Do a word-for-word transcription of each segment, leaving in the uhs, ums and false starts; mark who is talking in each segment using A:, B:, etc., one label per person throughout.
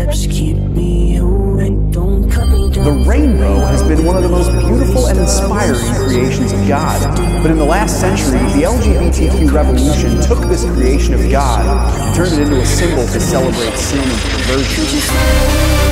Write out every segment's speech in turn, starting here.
A: lips keep me awake. Don't cut me down.
B: The rainbow has been one of the most beautiful and inspiring creations of God. But in the last century, the L G B T Q revolution took this creation of God and turned it into a symbol to celebrate sin and perversion.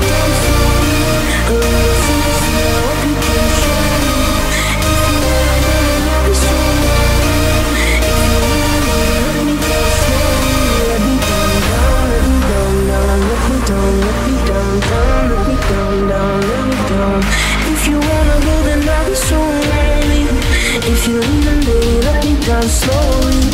A: If you wanna go, then I'll be so lonely. If you're leaving, baby, let me down slowly.